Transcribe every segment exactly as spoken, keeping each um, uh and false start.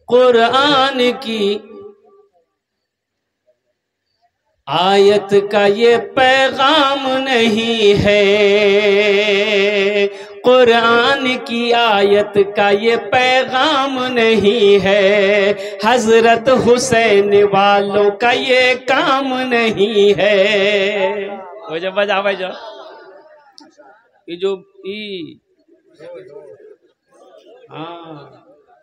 कुरान की आयत का ये पैगाम नहीं है, कुरान की आयत का ये पैगाम नहीं है, हजरत हुसैन वालों का ये काम नहीं है। वो जब बजा भाई जो ये जो ई हाँ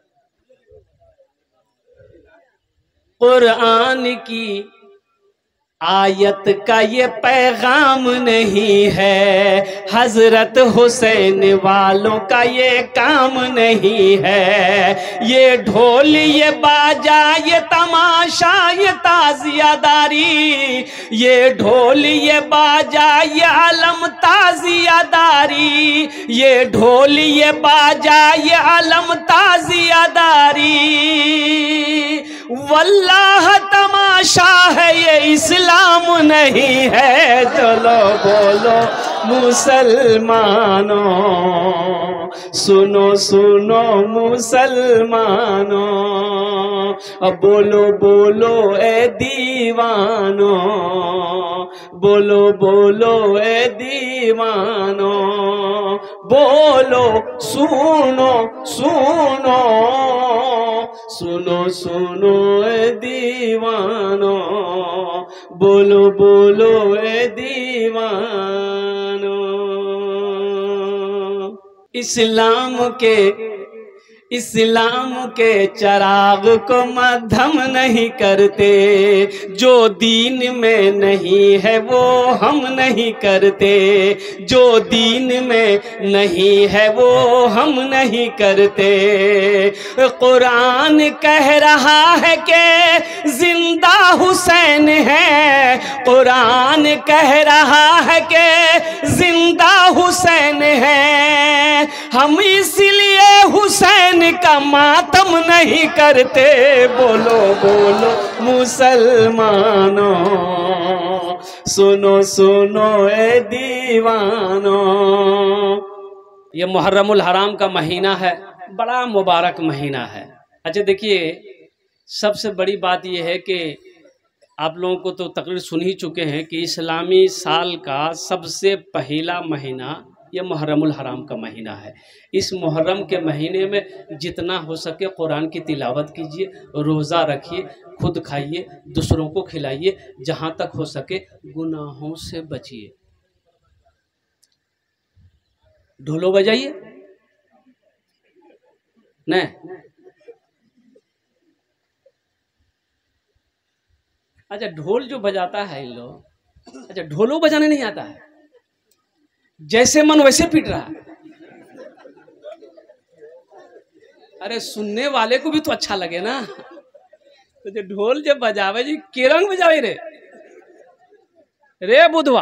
कुरान की आयत का ये पैगाम नहीं है, हजरत हुसैन वालों का ये काम नहीं है। ये ढोल ये बाजा ये तमाशा ये ताजियादारी, ये ढोल ये बाजा ये आलम ताजियादारी, ये ढोल ये बाजा ये आलम ताजियादारी, वल्लाह तमाशा है ये इस्लाम नहीं है। चलो बोलो मुसलमानों, सुनो सुनो मुसलमानों, अब बोलो बोलो ए दीवानो, बोलो बोलो ए दीवानो, बोलो सुनो सुनो सुनो सुनो ए दीवानो, बोलो बोलो ए दीवानो। इस्लाम के इस्लाम के चिराग को मध्यम नहीं करते, जो दीन में नहीं है वो हम नहीं करते, जो दीन में नहीं है वो हम नहीं करते। कुरान कह रहा है कि जिंदा हुसैन है, कुरान कह रहा है कि जिंदा हुसैन है, हम इसलिए हुसैन का मातम नहीं करते। बोलो बोलो मुसलमानों, सुनो सुनो ए दीवानो। ये मुहर्रमुल हराम का महीना है, बड़ा मुबारक महीना है। अच्छा देखिए, सबसे बड़ी बात यह है कि आप लोगों को तो तकरीर सुन ही चुके हैं कि इस्लामी साल का सबसे पहला महीना ये मुहर्रमुल हराम का महीना है। इस मुहर्रम के महीने में जितना हो सके कुरान की तिलावत कीजिए, रोज़ा रखिए, खुद खाइए, दूसरों को खिलाइए, जहाँ तक हो सके गुनाहों से बचिए। ढोलो बजाइए नहीं, अच्छा ढोल जो बजाता है इन लोग, अच्छा ढोलो बजाने नहीं आता है, जैसे मन वैसे पीट रहा है। अरे सुनने वाले को भी तो अच्छा लगे ना। तो जो ढोल जब बजावे जी केरंग बजावे रे रे बुधवा,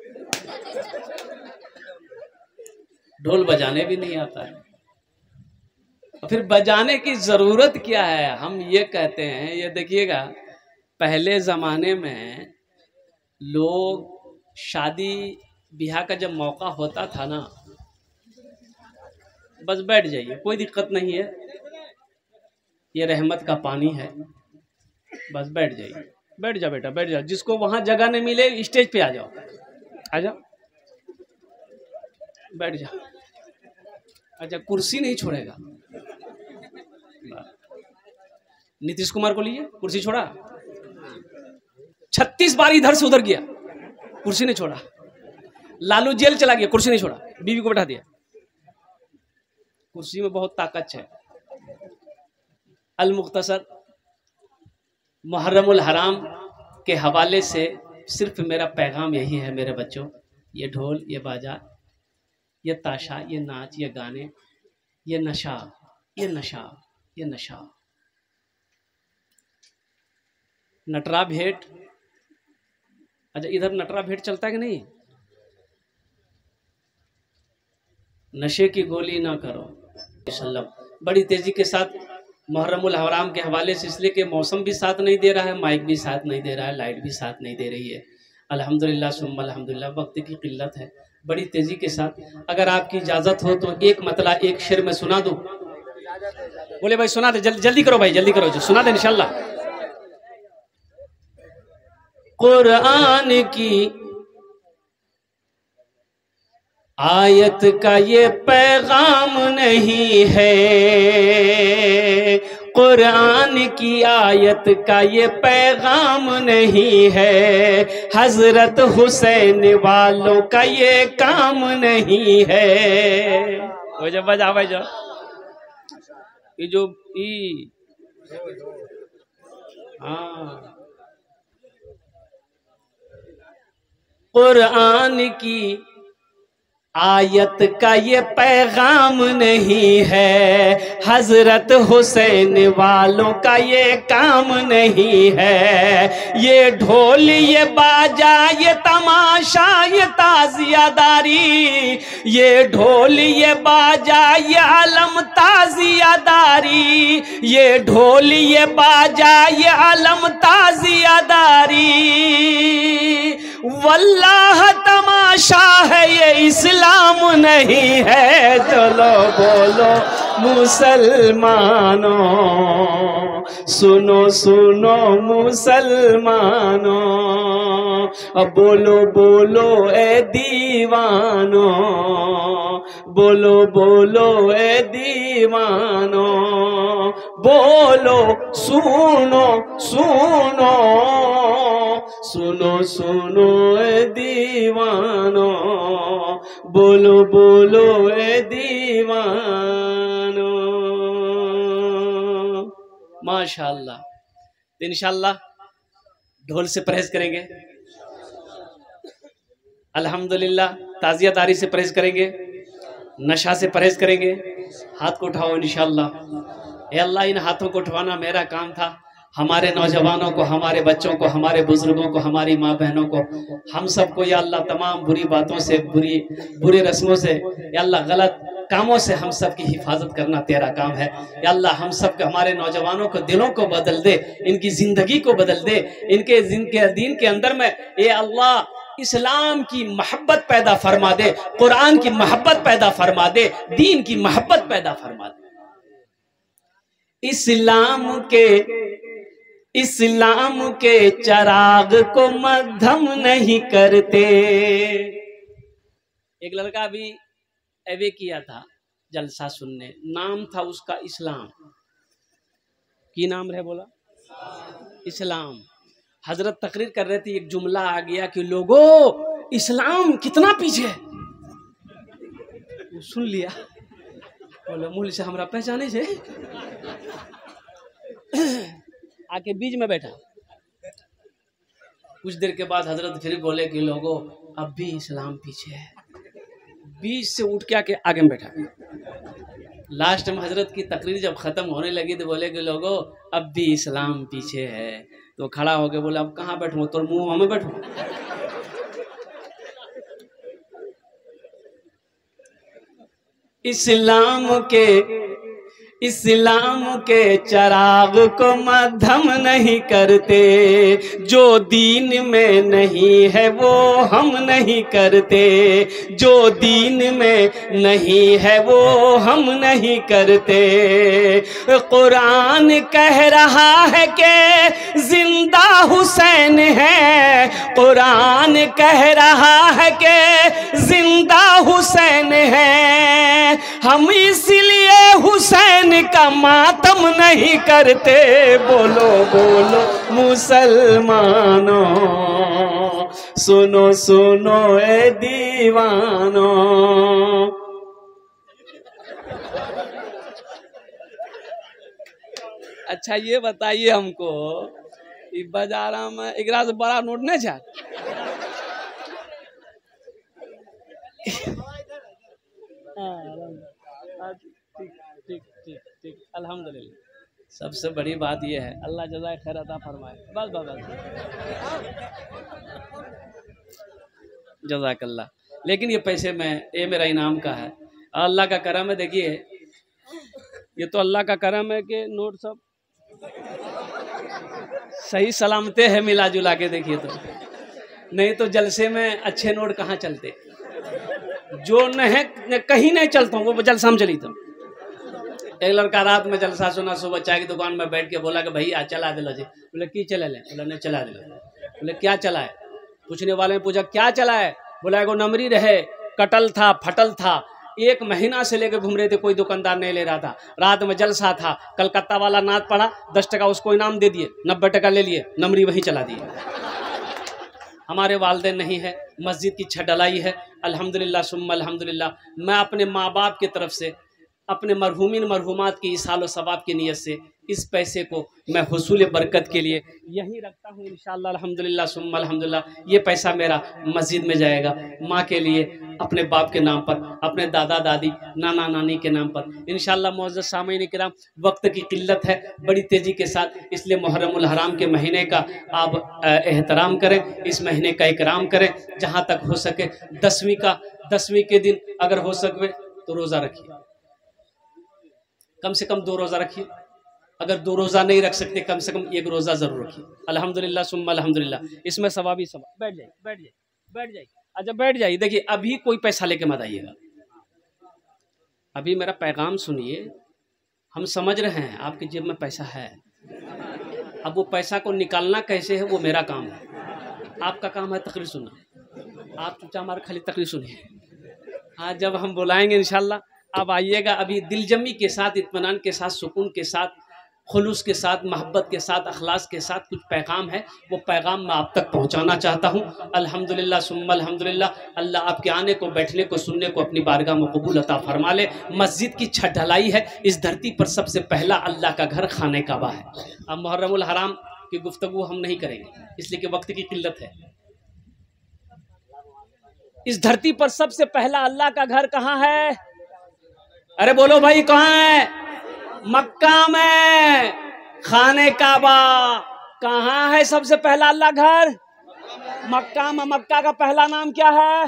ढोल बजाने भी नहीं आता है। फिर बजाने की जरूरत क्या है? हम ये कहते हैं, ये देखिएगा, पहले जमाने में लोग शादी ब्याह का जब मौका होता था ना, बस बैठ जाइए, कोई दिक्कत नहीं है, ये रहमत का पानी है, बस बैठ जाइए, बैठ जाओ बेटा बैठ जाओ। जिसको वहां जगह नहीं मिले स्टेज पे आ जाओ, आ जाओ बैठ जाओ। अच्छा कुर्सी नहीं छोड़ेगा, नीतीश कुमार को लिए कुर्सी छोड़ा, छत्तीस बार इधर से उधर गया, कुर्सी नहीं छोड़ा। लालू जेल चला गया, कुर्सी नहीं छोड़ा, बीवी को बैठा दिया। कुर्सी में बहुत ताकत है। अल मुख्तसर मुहर्रमुल हराम के हवाले से सिर्फ मेरा पैगाम यही है मेरे बच्चों, ये ढोल, ये बाजा, ये ताशा, ये नाच, ये गाने, ये नशा, ये नशा, ये नशा, नटरा भेंट। अच्छा इधर नटरा भेंट चलता है कि नहीं? नशे की गोली ना करो। बड़ी तेजी के साथ मुहर्रमुल हराम के हवाले से, इसलिए कि मौसम भी साथ नहीं दे रहा है, माइक भी साथ नहीं दे रहा है, लाइट भी साथ नहीं दे रही है। अल्हम्दुलिल्लाह सुम्मा अल्हम्दुलिल्लाह, वक्त की किल्लत है। बड़ी तेजी के साथ अगर आपकी इजाज़त हो तो एक मतला एक शेर में सुना दूँ। बोले भाई सुना दे, जल्दी जल्दी करो भाई, जल्दी करो, जो सुना दे इंशाल्लाह। कुरान की आयत का ये पैगाम नहीं है, कुरान की आयत का ये पैगाम नहीं है, हजरत हुसैन वालों का ये काम नहीं है। वो जब बजा भाई जो ये जो ई हाँ, कुरान की आयत का ये पैगाम नहीं है, हजरत हुसैन वालों का ये काम नहीं है। ये ढोल ये बाजा ये तमाशा ये ताजियादारी, ये ढोल ये बाजा ये आलम ताजियादारी, ये ढोल ये बाजा ये आलम ताजियादारी, वल्लाह तमाशा है ये इस्लाम नहीं है। चलो बोलो मुसलमानों, सुनो सुनो मुसलमानों, अब बोलो बोलो ए दीवानो, बोलो बोलो ए दीवानो, बोलो सुनो सुनो सुनो सुनो ए दीवानो, बोलो बोलो ए दीवानो। माशाअल्लाह। तो इंशाअल्लाह ढोल से परहेज करेंगे, अल्हम्दुलिल्लाह ताजियादारी से परहेज करेंगे, नशा से परहेज करेंगे। हाथ को उठाओ इंशाअल्लाह। ए अल्लाह, इन हाथों को उठवाना मेरा काम था। हमारे नौजवानों को, हमारे बच्चों को, हमारे बुजुर्गों को, हमारी माँ बहनों को, हम सबको या अल्लाह तमाम बुरी बातों से, बुरी बुरी रस्मों से, या अल्लाह गलत कामों से हम सब की हिफाजत करना तेरा काम है। या अल्लाह हम सब के, हमारे नौजवानों को दिलों को बदल दे, इनकी ज़िंदगी को बदल दे, इनके जिनके दीन के अंदर में ये अल्लाह इस्लाम की मोहब्बत पैदा फरमा दे, कुरान की मोहब्बत पैदा फरमा दे, दीन की मोहब्बत पैदा फरमा दे। इस्लाम के इस्लाम के चराग को मध्यम नहीं करते। एक लड़का भी एवे किया था जलसा सुनने, नाम था उसका इस्लाम। की नाम रहे बोला इस्लाम। हजरत तकरीर कर रहे थे, एक जुमला आ गया कि लोगों इस्लाम कितना पीछे है। सुन लिया, बोले मूल से हमरा पहचाने से आके बीच में बैठा। कुछ देर के बाद हजरत फिर बोले कि लोगों अब भी इस्लाम पीछे है। बीच से उठ के आके आगे में बैठा। लास्ट में हजरत की तकरीर जब खत्म होने लगी तो बोले कि लोगों अब भी इस्लाम पीछे है। तो खड़ा हो गया, बोला अब कहाँ बैठूं, तो मुंह हमें बैठूं। इस्लाम के इस्लाम के चराग को मध्यम नहीं करते, जो दीन में नहीं है वो हम नहीं करते, जो दीन में नहीं है वो हम नहीं करते। कुरान कह रहा है कि जिंदा हुसैन है, कुरान कह रहा है कि जिंदा हुसैन है, हम इसलिए हुसैन का मातम नहीं करते। बोलो बोलो मुसलमानों, सुनो सुनो ए दीवानो। अच्छा ये बताइए हमको, ये बाजारा में एक से बड़ा नोट नहीं जा ठीक ठीक ठीक ठीक अल्हम्दुलिल्लाह। सबसे बड़ी बात यह है, अल्लाह जज़ाए खैर अता फरमाए। बस बस बस जज़ाकल्लाह। लेकिन ये पैसे में, ये मेरा इनाम का है, अल्लाह का करम है। देखिए ये तो अल्लाह का करम है कि नोट सब सही सलामते है मिला जुला के। देखिए तो नहीं तो जलसे में अच्छे नोट कहाँ चलते, जो नहीं कहीं नहीं चलता हूँ वो जलसा में चली। तो एक लड़का रात में जलसा सुना, सुबह चाय की दुकान में बैठ के बोला कि भैया चला दिलो जी। बोले की चला ले? बोला नहीं चला दिलो। बोले क्या चला है? पूछने वाले ने पूछा क्या चला है? बोला एगो नमरी रहे, कटल था, फटल था, एक महीना से लेकर घूम रहे थे, कोई दुकानदार नहीं ले रहा था। रात में जलसा था, कलकत्ता वाला नाच पड़ा, दस टका उसको इनाम दे दिए, नब्बे टका ले लिए, नमरी वहीं चला दिए। हमारे वालिदैन नहीं है, मस्जिद की छत ढलाई है, अल्हम्दुलिल्लाह सुम्मा अल्हम्दुलिल्लाह। मैं अपने माँ बाप की तरफ से, अपने मरहूमिन मरहूमात की इसाल व सवाब की नीयत से इस पैसे को मैं हुसूल बरकत के लिए यहीं रखता हूँ इंशाअल्लाह अल्हम्दुलिल्लाह सुम्मा अल्हम्दुलिल्लाह। ये पैसा मेरा मस्जिद में जाएगा, माँ के लिए, अपने बाप के नाम पर, अपने दादा दादी नाना नानी के नाम पर इंशाअल्लाह। मुअज़्ज़ज़ सामीन किराम, वक्त की किल्लत है बड़ी तेज़ी के साथ, इसलिए मुहर्रमुल हराम के महीने का आप एहतराम करें, इस महीने का इकराम करें। जहाँ तक हो सके दसवीं का दसवीं के दिन अगर हो सके तो रोज़ा रखिए, कम से कम दो रोज़ा रखिए। अगर दो रोज़ा नहीं रख सकते कम से कम एक रोज़ा ज़रूर रखिए। अल्हम्दुलिल्लाह सुम्मा अल्हम्दुलिल्लाह। इसमें सवाब ही सवाब। बैठ जाइए बैठ जाइए बैठ जाइए अच्छा बैठ जाइए। देखिए अभी कोई पैसा लेके मत आइएगा, अभी मेरा पैगाम सुनिए। हम समझ रहे हैं आपकी जेब में पैसा है, अब वो पैसा को निकालना कैसे है वो मेरा काम है, आपका काम है तकरीर सुनना। आप चूचा हमारे खाली तकरीर सुनिए। हाँ, जब हम बुलाएंगे इंशाल्लाह आप आइएगा। अभी दिलजमी के साथ, इत्मीनान के साथ, सुकून के साथ, खुलूस के साथ, मोहब्बत के साथ, अखलास के साथ कुछ पैगाम है, वो पैगाम मैं आप तक पहुंचाना चाहता हूं। अल्हम्दुलिल्लाह सुम्मा अल्हम्दुलिल्लाह। अल्लाह आपके आने को, बैठने को, सुनने को अपनी बारगाह में कबूल अता फरमा ले। मस्जिद की छत ढलाई है, इस धरती पर सबसे पहला अल्लाह का घर खाने काबा है। अब मुहर्रमुल हराम की गुफ्तगू हम नहीं करेंगे इसलिए कि वक्त की किल्लत है। इस धरती पर सबसे पहला अल्लाह का घर कहाँ है? अरे बोलो भाई कहाँ है? मक्का में खाने काबा। कहाँ है सबसे पहला अल्लाह घर? मक्का में। मक्का का पहला नाम क्या है?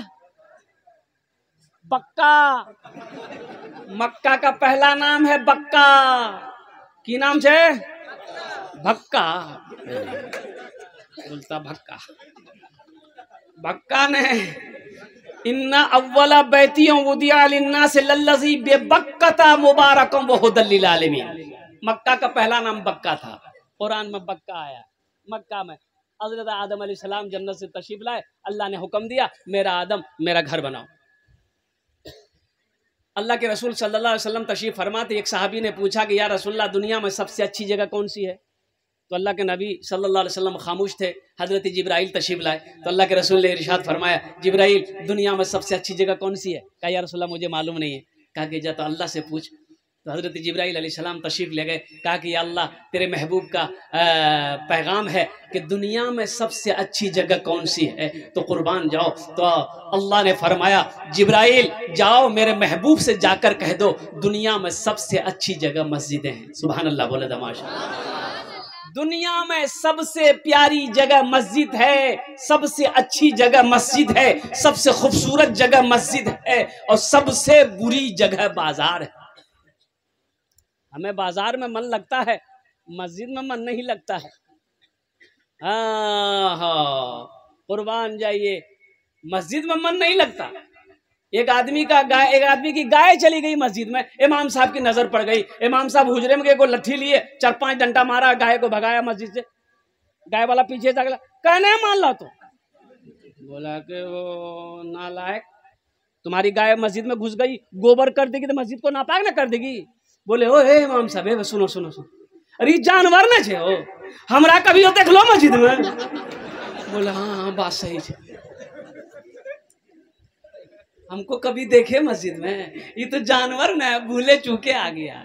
बक्का। मक्का का पहला नाम है बक्का। की नाम से? भक्का। बोलता भक्का। भक्का ने इन्ना अव्वला बैतियों उदिया लिन्ना से लल्लज़ी बेबक्कता मुबारकम व हुदल लिल आलमीन। मक्का का पहला नाम बक्का था, कुरान में बक्का आया। मक्का में हज़रत आदम अलैहिस्सलाम जन्नत से तशरीफ लाए, अल्लाह ने हुक्म दिया मेरा आदम मेरा घर बनाओ। अल्लाह के रसूल सल्लल्लाहु अलैहि वसल्लम तशरीफ फरमाते, एक सहाबी ने पूछा कि या रसूलल्लाह दुनिया में सबसे अच्छी जगह कौन सी है? तो अल्लाह के नबी सल्लल्लाहु अलैहि वसल्लम खामोश थे। हज़रत जिब्राइल तशरीफ लाए तो अल्लाह के रसूल ने इरशाद फरमाया, जिब्राइल दुनिया में सबसे अच्छी जगह कौन सी है? कहा या रसूलल्लाह मुझे मालूम नहीं है। कहा कि जा तो अल्लाह से पूछ। तो हज़रत जिब्राइल अलैहिस्सलाम तशरीफ ले गए, कहा कि या अल्लाह तेरे महबूब का पैगाम है कि दुनिया में सबसे अच्छी जगह कौन सी है, तो कुर्बान जाओ। तो अल्लाह ने फरमाया जिब्राइल जाओ मेरे महबूब से जाकर कह दो दुनिया में सबसे अच्छी जगह मस्जिदें हैं। सुभान अल्लाह बोले दमाशा। दुनिया में सबसे प्यारी जगह मस्जिद है, सबसे अच्छी जगह मस्जिद है, सबसे खूबसूरत जगह मस्जिद है और सबसे बुरी जगह बाजार है। हमें बाजार में मन लगता है, मस्जिद में मन नहीं लगता है। हाँ हाँ कुर्बान जाइए, मस्जिद में मन नहीं लगता। एक आदमी का गाय एक आदमी की गाय चली गई मस्जिद में, इमाम साहब की नजर पड़ गई। इमाम साहब हुजरे में गए, को लट्ठी लिए, चार पांच डंडा मारा, गाय को भगाया मस्जिद से। गाय वाला पीछे से कहने मान लो तो बोला कि वो नालायक, तुम्हारी गाय मस्जिद में घुस गई, गोबर कर देगी तो मस्जिद को नापाक ना कर देगी। बोले ओ हे इमाम साहब हे सुनो सुनो सुनो, अरे जानवर न छे हो, हमरा कभी देख लो मस्जिद में। बोला हाँ हाँ बात सही है, हमको कभी देखे मस्जिद में, ये तो जानवर न भूले चूके आ गया।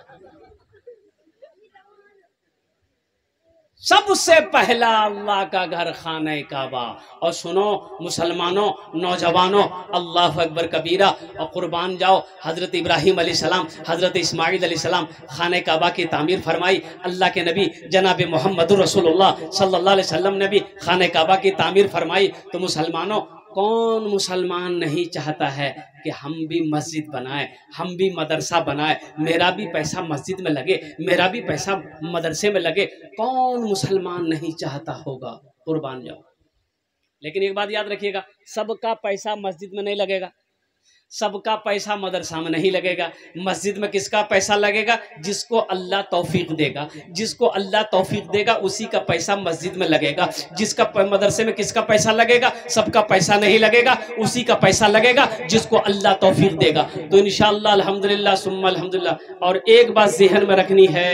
सबसे पहला अल्लाह का घर खाने काबा। और सुनो मुसलमानों, नौजवानों, अल्लाह अकबर कबीरा और कुर्बान जाओ। हज़रत इब्राहीम अलैहिस्सलाम, हज़रत इस्माईल अलैहिस्सलाम खाने काबा की तामीर फरमाई। अल्लाह के नबी जनाब मोहम्मद रसूलुल्लाह सल्लल्लाहु अलैहि वसल्लम ने भी खाने काबा की तामीर फरमाई। तो मुसलमानों, कौन मुसलमान नहीं चाहता है कि हम भी मस्जिद बनाएं, हम भी मदरसा बनाएं, मेरा भी पैसा मस्जिद में लगे, मेरा भी पैसा मदरसे में लगे। कौन मुसलमान नहीं चाहता होगा? कुर्बान जाओ। लेकिन एक बात याद रखिएगा, सबका पैसा मस्जिद में नहीं लगेगा। सबका पैसा मदरसा में नहीं लगेगा, मस्जिद में किसका पैसा लगेगा? जिसको अल्लाह तौफीक देगा, जिसको अल्लाह तौफीक देगा उसी का पैसा मस्जिद में लगेगा। जिसका मदरसे में किसका पैसा लगेगा? सबका पैसा नहीं लगेगा, उसी का पैसा लगेगा जिसको अल्लाह तौफीक देगा। तो इंशाअल्लाह अल्हम्दुलिल्लाह सुम्मा अल्हम्दुलिल्लाह। और एक बात ज़हन में रखनी है,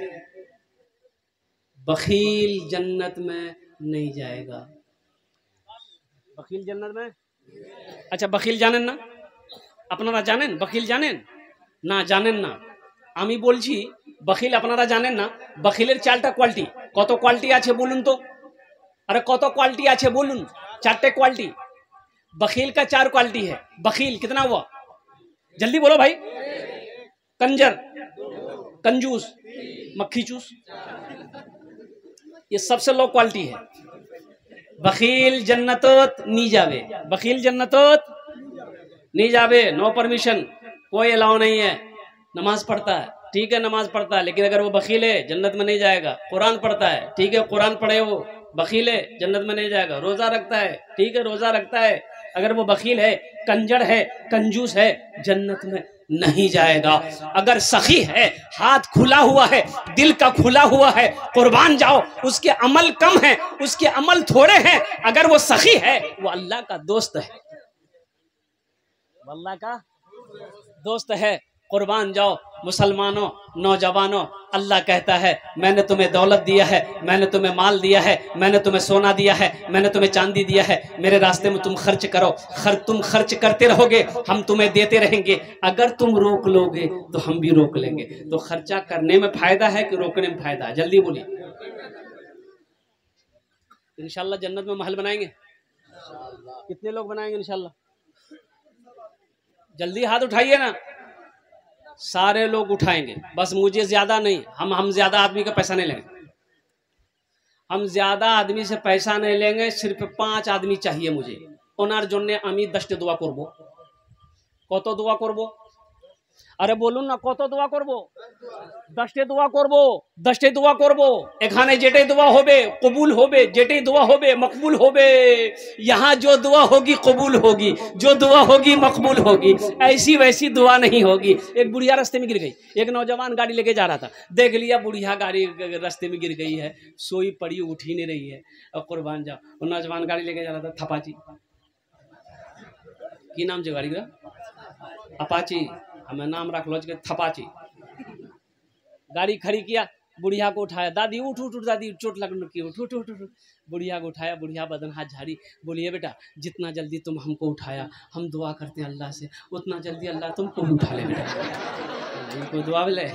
बखील जन्नत में नहीं जाएगा। बखील जन्नत में, अच्छा बखील जानें ना, আপনারা জানেন বখিল জানেন না? জানেন না? আমি বলছি বখিল আপনারা জানেন না? বখিলের চারটা কোয়ালিটি। কত কোয়ালিটি আছে বলুন তো? अरे কত क्वालिटी আছে বলুন? चारटे क्वालिटी। बखील का चार क्वालिटी है। बखील कितना हुआ? जल्दी बोलो भाई। कंजर, कंजूस, मक्खी चूस, ये सबसे लो क्वालिटी है। बखील जन्नतोत नहीं जावे, बखील जन्नतोत नहीं जावे, नो परमिशन, कोई अलाउ नहीं है। नमाज पढ़ता है, ठीक है नमाज पढ़ता है, लेकिन अगर वो बखील है जन्नत में नहीं जाएगा। कुरान पढ़ता है, ठीक है कुरान पढ़े, वो बखील है जन्नत में नहीं जाएगा। रोजा रखता है, ठीक है रोजा रखता है, अगर वो बखील है, कंजर है, कंजूस है, जन्नत में नहीं जाएगा। अगर सखी है, हाथ खुला हुआ है, दिल का खुला हुआ है, कुर्बान जाओ, उसके अमल कम है, उसके अमल थोड़े हैं, अगर वो सखी है वो अल्लाह का दोस्त है, अल्लाह का दोस्त है। कुर्बान जाओ मुसलमानों, नौजवानों, अल्लाह कहता है मैंने तुम्हें दौलत दिया है, मैंने तुम्हें माल दिया है, मैंने तुम्हें सोना दिया है, मैंने तुम्हें चांदी दिया है, मेरे रास्ते में तुम खर्च करो। खर तुम खर्च करते रहोगे, हम तुम्हें देते रहेंगे। अगर तुम रोक लोगे तो हम भी रोक लेंगे। तो खर्चा करने में फायदा है कि रोकने में फायदा है? जल्दी बोलिए। इंशाल्लाह जन्नत में महल बनाएंगे। कितने लोग बनाएंगे इंशाल्लाह? जल्दी हाथ उठाइए ना। सारे लोग उठाएंगे, बस मुझे ज्यादा नहीं, हम हम ज्यादा आदमी का पैसा नहीं लेंगे। हम ज्यादा आदमी से पैसा नहीं लेंगे, सिर्फ पांच आदमी चाहिए मुझे। ओनार जोन्ने आमी दशटे दुआ करबो। कत दुआ करबो? अरे बोलून ना, कत दुआ करबो? दशटे दुआ करबो, दशटे दुआ करबो। एखाने जेटे दुआ होबे कबूल होबे, जेटे दुआ होबे मकबूल होबे। यहाँ जो दुआ होगी कबूल होगी, जो दुआ होगी मकबूल होगी, ऐसी वैसी दुआ नहीं होगी। एक बुढ़िया रास्ते में गिर गई, एक नौजवान गाड़ी लेके जा रहा था, देख लिया बुढ़िया गाड़ी रास्ते में गिर गई है, सोई पड़ी उठ ही नहीं रही है, और कुर्बान जाओ, वो नौजवान गाड़ी लेके जा रहा था, थपाची की नाम से गाड़ी का, अपाची, हमें नाम रख लो थपाची। गाड़ी खड़ी किया, बुढ़िया को उठाया, दादी उठ उठ उठ, दादी चोट लगने की, उठ उठ उठ उठ। बुढ़िया को उठाया, बुढ़िया बदन हाथ झाड़ी, बोलिए बेटा जितना जल्दी तुम हमको उठाया, हम दुआ करते हैं अल्लाह से, उतना जल्दी अल्लाह तुमको भी उठा ले बेटा। उनको दुआ ले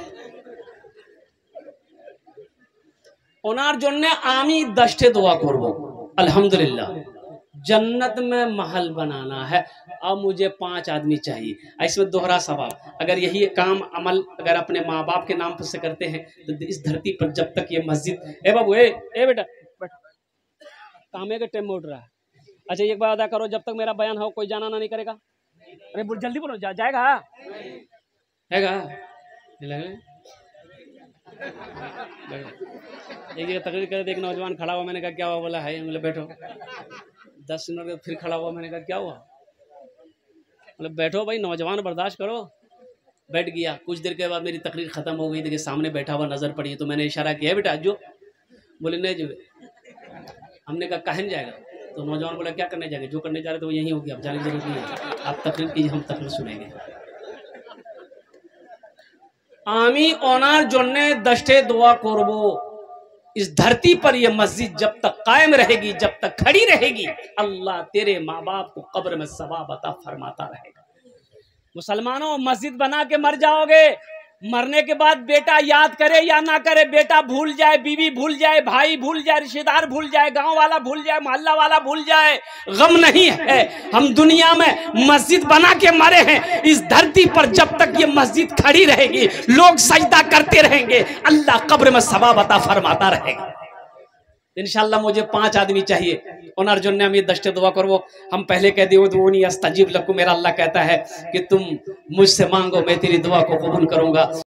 ओनार जोन्ने आमी दशटे दुआ करबो। अल्हम्दुलिल्लाह जन्नत में महल बनाना है। अब मुझे पांच आदमी चाहिए। इसमें दोहरा सवाब, अगर यही काम अमल अगर अपने माँ बाप के नाम पर से करते हैं तो इस धरती पर जब तक ये मस्जिद, ए बाबू ए ए बेटा कामे का टाइम उठ रहा है। अच्छा एक बार अदा करो, जब तक मेरा बयान हो कोई जाना ना नहीं करेगा। अरे बोल जल्दी बोलो, जा, जाएगा हैगा एक जगह तकरीर करे, एक नौजवान खड़ा हुआ, मैंने कहा क्या हुआ? बोला है, बोले बैठो। दस मिनट फिर खड़ा हुआ, मैंने कहा क्या हुआ? मतलब बैठो भाई, नौजवान बर्दाश्त करो। बैठ गया, कुछ देर के बाद मेरी तकरीर खत्म हो गई, देखिए सामने बैठा हुआ नजर पड़ी, तो मैंने इशारा किया बेटा जो, बोले नहीं जो। हमने कहा कहाँ जाएगा? तो नौजवान बोला क्या करने जाएंगे, जो करने जा रहे थे वो यही होगी, अब जाने की जरूरत नहीं है, आप तकरीर कीजिए, हम तकरीर सुनेंगे। आमी ओनार जोन्ने दशटे दुआ करबो। इस धरती पर यह मस्जिद जब तक कायम रहेगी, जब तक खड़ी रहेगी, अल्लाह तेरे माँ बाप को कब्र में सवाब अता फरमाता रहेगा। मुसलमानों, मस्जिद बना के मर जाओगे, मरने के बाद बेटा याद करे या ना करे, बेटा भूल जाए, बीवी भूल जाए, भाई भूल जाए, रिश्तेदार भूल जाए, गांव वाला भूल जाए, मोहल्ला वाला भूल जाए, गम नहीं है। हम दुनिया में मस्जिद बना के मरे हैं। इस धरती पर जब तक ये मस्जिद खड़ी रहेगी, लोग सजदा करते रहेंगे, अल्लाह कब्र में सवाब अता फरमाता रहेगा। इंशाल्लाह मुझे पांच आदमी चाहिए। ओनार जोन्ने हम ये दशटे दुआ करवो। हम पहले कह दिए वो नहीं अस्तजीब लकुम, मेरा अल्लाह कहता है कि तुम मुझसे मांगो, मैं तेरी दुआ को कबूल करूंगा।